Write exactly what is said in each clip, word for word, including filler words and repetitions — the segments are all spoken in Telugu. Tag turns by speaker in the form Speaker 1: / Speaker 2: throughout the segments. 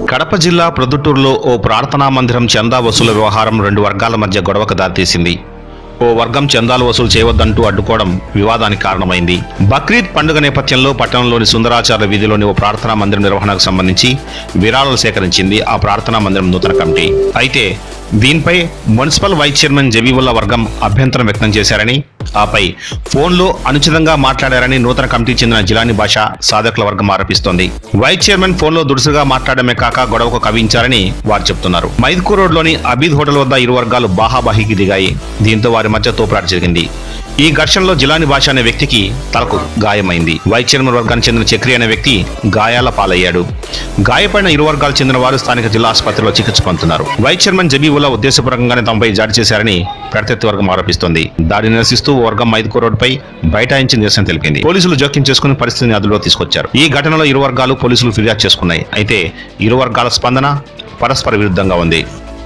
Speaker 1: కడప జిల్లా ప్రొద్దుటూరులో ఓ ప్రార్థనా మందిరం చందా వసూలు వ్యవహారం రెండు వర్గాల మధ్య గొడవకు దారితీసింది. ఓ వర్గం చందాలు వసూలు చేయవద్దంటూ అడ్డుకోవడం వివాదానికి కారణమైంది. బక్రీద్ పండుగ నేపథ్యంలో పట్టణంలోని సుందరాచార్య వీధిలోని ఓ ప్రార్థనా మందిరం నిర్వహణకు సంబంధించి విరాళాలు సేకరించింది ఆ ప్రార్థనా మందిరం నూతన కమిటీ. అయితే దీనిపై మున్సిపల్ వైస్ చైర్మన్ జబీవుల్లా వర్గం అభ్యంతరం వ్యక్తం చేశారని, ఆపై ఫోన్లో అనుచితంగా మాట్లాడారని నూతన కమిటీ చెందిన జిలానీ భాష సాధకుల వర్గం ఆరోపిస్తోంది. వైస్ చైర్మన్ ఫోన్లో దురుసుగా మాట్లాడమే కాక గొడవకు కవించారని వారు చెబుతున్నారు. మైదుకూర్ రోడ్లోని అబీద్ హోటల్ వద్ద ఇరు వర్గాలు బాహాబాహీకి దిగాయి. దీంతో వారి మధ్య తోపులాట జరిగింది. ఈ ఘర్షణలో జిలానీ భాష అనే వ్యక్తికి తలకు గాయమైంది. వైస్ చైర్మన్ వర్గానికి చెందిన చక్రి అనే వ్యక్తి గాయాల పాలయ్యాడు. గాయపడిన ఇరు వర్గాలు చెందిన వారు స్థానిక జిల్లా ఆసుపత్రిలో చికిత్స పొందుతున్నారు. వైస్ చైర్మన్ జబీవుల్లా ఉద్దేశపూర్వకంగానే తమపై జారీ చేశారని ప్రత్యర్థి వర్గం ఆరోపిస్తోంది. దాడిని నిరసిస్తూ వర్గం మైదుకూర్ రోడ్డుపై బైఠాయించి నిరసన తెలిపింది. పోలీసులు జోక్యం చేసుకుని పరిస్థితిని అదుపులో తీసుకొచ్చారు. ఈ ఘటనలో ఇరు వర్గాలు పోలీసులు ఫిర్యాదు చేసుకున్నాయి. అయితే ఇరు వర్గాల స్పందన పరస్పర విరుద్ధంగా ఉంది.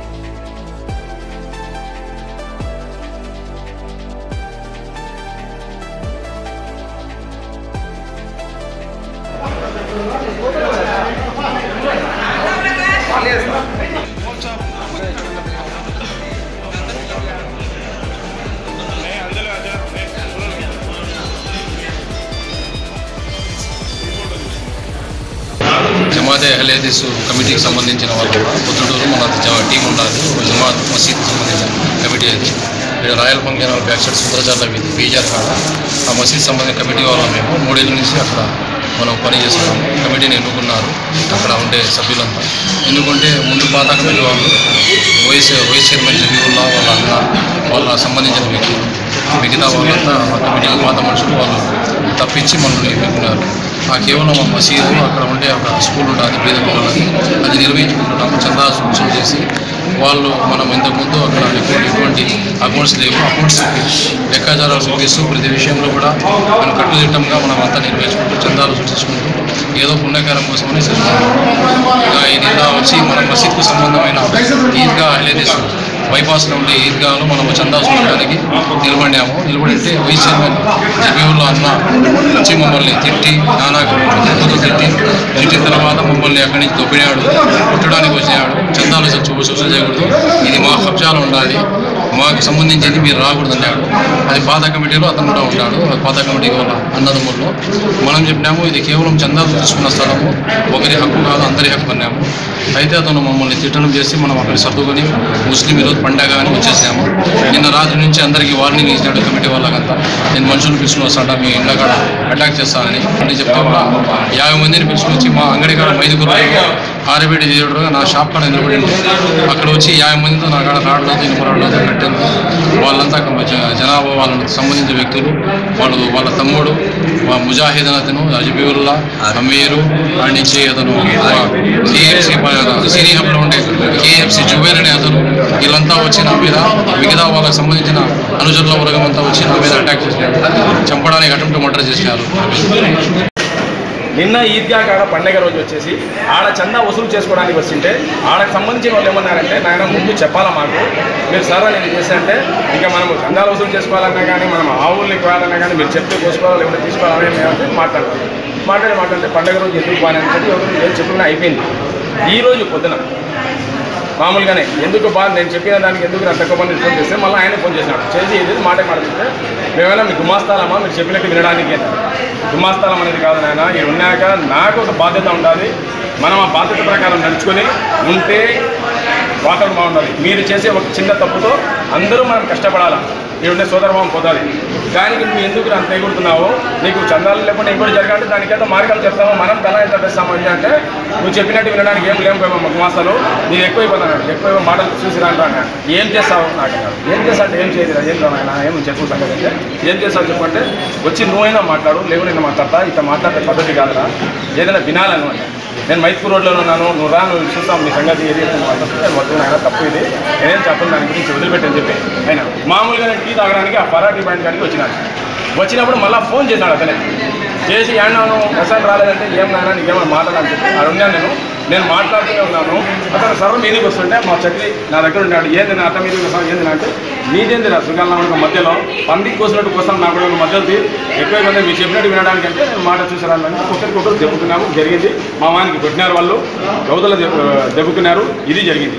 Speaker 2: జమాతే అహ్లేదీస్ కమిటీకి సంబంధించిన వాళ్ళు పొద్దుటూరు మన టీం ఉండాలి. జమాత్ మసీద్కి సంబంధించిన కమిటీ అది ఇక్కడ royal function hall back side సుందరచార్ల వీధి బీజార్ కాడ ఆ మసీద్ సంబంధించిన కమిటీ వాళ్ళం మేము మూడేళ్ళ నుంచి అక్కడ మనం పని చేస్తున్నాము. కమిటీని ఎన్నుకున్నారు అక్కడ ఉండే సభ్యులంతా. ఎందుకంటే ముందు పాత కమిటీ వాళ్ళు వైస్ వైస్ చైర్మన్ జబీవుల్లా వాళ్ళ అన్న వాళ్ళ సంబంధించిన వ్యక్తులు మిగతా వాళ్ళంతా కమిటీకి పాత మనుషులు వాళ్ళు తప్పించి మనల్ని ఎన్నుకున్నారు. ఆ కేవలం ఆ మసీదు అక్కడ ఉండే ఒక స్కూల్ ఉంటుంది పేద పిల్లలకి అది నిర్వహించుకుంటున్నాము. చందా వసూలు చేసి వాళ్ళు మనం ఇంతకుముందు అక్కడ ఎటువంటి అకౌంట్స్ లేవు, అకౌంట్స్ లెక్కాచారాలు చూపిస్తూ ప్రతి విషయంలో కూడా మనం కట్టుదిట్టంగా మనం అంతా నిర్వహించుకుంటూ చందాలు సృష్టించుకుంటూ ఏదో పుణ్యకారం కోసమని చేస్తున్నాము. ఈ నిన్న వచ్చి మన మసీద్కు సంబంధమైన ఈద్గా అహ్లేదీస్ బైపాస్లో ఉండే ఈద్గాలో మనం చందా చూడడానికి నిలబడినాము. నిలబడితే వైస్ చైర్మన్ జబీవుల్లా అన్న వచ్చి మమ్మల్ని తిట్టి నానాకు తిట్టి తిట్టిన తర్వాత మమ్మల్ని అక్కడి నుంచి దొబ్బినాడు, కొట్టడానికి వచ్చాడు. చందాలు సూచన చేయకూడదు, ఇది మా కబ్జాలో ఉండాలి, మాకు సంబంధించింది మీరు రాకూడదు అన్నాడు. అది పాత కమిటీలో అతను కూడా ఉంటాడు. పాత కమిటీ వాళ్ళ అన్నదమ్ముల్లో మనం చెప్పినాము ఇది కేవలం చందాలు తీసుకున్న స్థలము, ఒకరి హక్కు కాదు అందరి హక్కు అన్నాము. అయితే అతను మమ్మల్ని తిట్టడం చేసి మనం అక్కడ సర్దుకొని ముస్లిం ఈరోజు పండగ అని వచ్చేసాము. నిన్న రాత్రి నుంచి అందరికీ వార్నింగ్ ఇచ్చినాడు కమిటీ వాళ్ళకంతా, నేను మనుషులు పిలుచుకుని వస్తాడా మీ ఇంట్లో కాడ అటాక్ చేస్తానని అని చెప్తే కూడా యాభై మందిని పిలుచుకొచ్చి మా అంగడి కాడ మైదుకూరులో ఆరబెట్టి తీయడం నా షాప్ కాడ నిలబడి అక్కడ వచ్చి యాభై మందితో నా కాడ రావడంతో ఇనుపరాడలేదు కట్టాను. వాళ్ళంతా జనాభా వాళ్ళకి సంబంధించిన వ్యక్తులు, వాళ్ళు వాళ్ళ తమ్ముడు ముజాహిద్ అతను జబీవుల్లా అమీరు నుంచి అతను కేఎఫ్సి సినీ హబ్లో ఉండే కేఎఫ్సి జుబేర్ అనే అతను వీళ్ళంతా వచ్చి నా మీద మిగతా వాళ్ళకి సంబంధించిన అనుచరుల వర్గం అంతా వచ్చి నా మీద అటాక్ చేసినారు, చంపడానికి అటెంప్ట్ మర్డర్ చేసినారు.
Speaker 3: నిన్న ఈద్గా కాడ పండగ రోజు వచ్చేసి ఆడ చందా వసూలు చేసుకోవడానికి వచ్చింటే ఆడకు సంబంధించిన వాళ్ళు ఏమన్నారంటే నాయన ముందు చెప్పాలా మాకు, మీరు సార్ నేను చేశారంటే ఇక మనం చందాలు వసూలు చేసుకోవాలన్నా కానీ మనం ఆవుల్ని కోయాలన్నా కానీ మీరు చెప్తే కోసుకోవాలి లేకపోతే తీసుకోవాలని మేమంటే మాట్లాడతాం. మాట్లాడి మాట్లాడితే పండగ రోజు ఎందుకు బాగా అని చెప్పి ఏం చెప్పుకున్నా అయిపోయింది. ఈరోజు పొద్దున మామూలుగానే ఎందుకు బాగా నేను చెప్పిన దానికి ఎందుకు నాకు తక్కువ మంది ఫోన్ చేస్తే మళ్ళీ ఆయన ఫోన్ చేసినాడు. చేసి ఇది మాట మాట్లాడితే మేమైనా మీ గుమాస్తాలమ్మా మీరు చెప్పినట్టు వినడానికి గుమాస్తాలం అనేది కాదు నాయన, ఇది ఉన్నాక నాకు ఒక బాధ్యత ఉండాలి, మనం ఆ బాధ్యత ప్రకారం నడుచుకొని ఉంటే వాతావరణం బాగుండాలి. మీరు చేసే ఒక చిన్న తప్పుతో అందరూ మనం కష్టపడాలి, ఉండే సోదరభావం పోతుంది. దానికి నువ్వు ఎందుకు అంత ఎగురుతున్నావు, నీకు చందాలు లేకుండా ఇంకోటి జరగాలంటే దానికైతే మార్గాలు చెప్తాము, మనం తల ఎంత తెస్తామని అంటే నువ్వు చెప్పినట్టు వినడానికి ఏం లేకపోయాము మాకు మాసాలు నేను ఎక్కువైపోతున్నాను, ఎక్కువ మాటలు చూసి రాంటాను. ఏం చేస్తావు నాకు ఏం చేస్తా అంటే ఏం చేయదు ఏం రావాలన్నా ఏం చెప్పు సంగతి అంటే ఏం చేస్తావు చెప్పంటే వచ్చి నువ్వైనా మాట్లాడు లేవు నేను మాట్లాడతా ఇట్లా మాట్లాడే పద్ధతి కాదురా, ఏదైనా వినాలను అంటే నేను మైదుకూర్ రోడ్లో ఉన్నాను నువ్వు రా నువ్వు చూస్తాం మీ సంగతి ఏది మాట్లాడుతుంది నేను వద్దు ఆయన తప్పు ఇది నేనేం చెప్పను దాని గురించి వదిలిపెట్టని చెప్పి ఆయన మామూలుగా నేను టీ తాగడానికి ఆ పరాటీ పాయింట్ కాడికి వచ్చినాను. వచ్చినప్పుడు మళ్ళీ ఫోన్ చేశాడు అతనే చేసి ఏమన్నాను ఎసలు రాలేదంటే ఏం నాయన నీకేమైనా మాట్లాడాలని చెప్పి అది ఉన్నాను నేను నేను మాట్లాడుతూనే ఉన్నాను. అతను సర్వ మీదకి వస్తుంటే మా చక్రి నా దగ్గర ఉన్నాడు. ఏంది నా అత్త మీదకి వస్తాను ఏంది అంటే నీదేంది నా సుగాల మధ్యలో పందికి కోసినట్టు కోసం నాకు కూడా మధ్యలో ఎక్కువ మంది మీరు చెప్పినట్టు వినడానికంటే నేను మాట చూసాను. ఒకరికొకరు దెబ్బకున్నాము జరిగింది. మా వానికి కొట్టినారు, వాళ్ళు గౌదలు దెబ్బకున్నారు, ఇది జరిగింది.